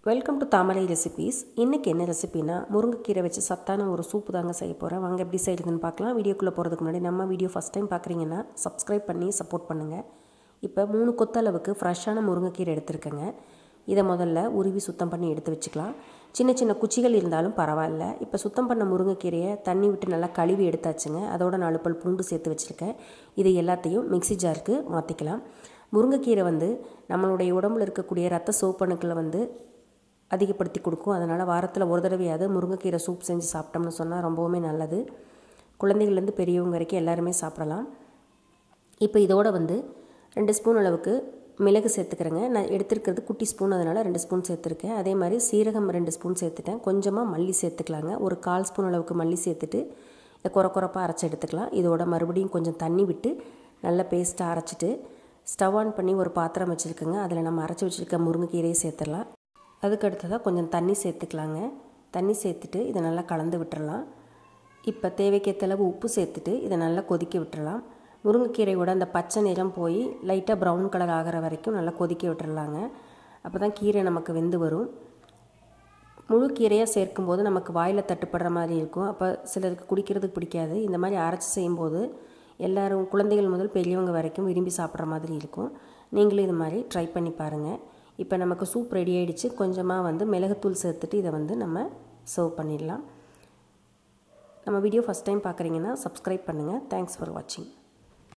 Welcome to Thamarai recipes. இன்றைக்கி என்ன ரெசிபினா முருங்கைக்கீரை வச்சு சத்தான ஒரு சூப்பு தாங்க செய்ய போகிறேன். வாங்க எப்படி செய்யுதுன்னு பார்க்கலாம். வீடியோக்குள்ளே போகிறதுக்கு முன்னாடி நம்ம வீடியோ ஃபஸ்ட் டைம் பார்க்குறீங்கன்னா சப்ஸ்கிரைப் பண்ணி சப்போர்ட் பண்ணுங்கள். இப்போ 3 கொத்தளவுக்கு ஃப்ரெஷ்ஷான முருங்கைக்கீரை எடுத்துருக்கேங்க. இதை முதல்ல உருவி சுத்தம் பண்ணி எடுத்து வச்சுக்கலாம். சின்ன சின்ன குச்சிகள் இருந்தாலும் பரவாயில்ல. இப்போ சுத்தம் பண்ண முருங்கைக்கீரையை தண்ணி விட்டு நல்லா கழுவி எடுத்தாச்சுங்க. அதோட 4 பல் பூண்டு சேர்த்து வச்சுருக்கேன். இது எல்லாத்தையும் மிக்ஸி ஜாருக்கு மாற்றிக்கலாம். முருங்கைக்கீரை நம்மளுடைய உடம்புல இருக்கக்கூடிய ரத்த சோப்பணுக்களை அதிகப்படுத்தி கொடுக்கும். அதனால் வாரத்தில் ஒரு தடவையாவது முருங்கைக்கீரை சூப் செஞ்சு சாப்பிட்டோம்னு சொன்னால் ரொம்பவுமே நல்லது. குழந்தைகள்லேருந்து பெரியவங்க வரைக்கும் எல்லாருமே சாப்பிடலாம். இப்போ இதோட 2 ஸ்பூன் அளவுக்கு மிளகு சேர்த்துக்கிறேங்க. நான் எடுத்துருக்கிறது குட்டி ஸ்பூன், அதனால் 2 ஸ்பூன் சேர்த்துருக்கேன். அதே மாதிரி சீரகம் 2 ஸ்பூன் சேர்த்துட்டேன். கொஞ்சமாக மல்லி சேர்த்துக்கலாங்க. ஒரு 1/4 ஸ்பூன் அளவுக்கு மல்லி சேர்த்துட்டு இதை குறப்பாக அரைச்சி எடுத்துக்கலாம். இதோட மறுபடியும் கொஞ்சம் தண்ணி விட்டு நல்லா பேஸ்ட்டாக அரைச்சிட்டு ஸ்டவ் ஆன் பண்ணி ஒரு பாத்திரம் வச்சுருக்கேங்க. அதில் நம்ம அரைச்சி வச்சுருக்க முருங்கைக்கீரையை சேர்த்துடலாம். அதுக்கு அடுத்ததாக கொஞ்சம் தண்ணி சேர்த்துக்கலாங்க. தண்ணி சேர்த்துட்டு இதை நல்லா கலந்து விட்டுறலாம். இப்போ தேவைக்கேற்றளவு உப்பு சேர்த்துட்டு இதை நல்லா கொதிக்க விட்டுறலாம். முருங்கைக்கீரையோட அந்த பச்சை நிறம் போய் லைட்டாக ப்ரௌன் கலர் ஆகிற வரைக்கும் நல்லா கொதிக்க விட்டுறலாங்க. அப்போ தான் கீரை நமக்கு வெந்து வரும். முழு கீரையாக சேர்க்கும்போது நமக்கு வாயில் தட்டுப்படுற மாதிரி இருக்கும். அப்போ சிலருக்கு குடிக்கிறதுக்கு பிடிக்காது. இந்த மாதிரி அரைச்சி செய்யும்போது எல்லோரும் குழந்தைகள் முதல் பெரியவங்க வரைக்கும் விரும்பி சாப்பிட்ற மாதிரி இருக்கும். நீங்களும் இது மாதிரி ட்ரை பண்ணி பாருங்கள். இப்போ நமக்கு சூப் ரெடி ஆகிடுச்சு. கொஞ்சமாக மிளகுத்தூள் சேர்த்துட்டு இதை நம்ம சர்வ் பண்ணிடலாம். நம்ம வீடியோ ஃபஸ்ட் டைம் பார்க்குறீங்கன்னா சப்ஸ்கிரைப் பண்ணுங்கள். தேங்க்ஸ் ஃபார் வாட்சிங்.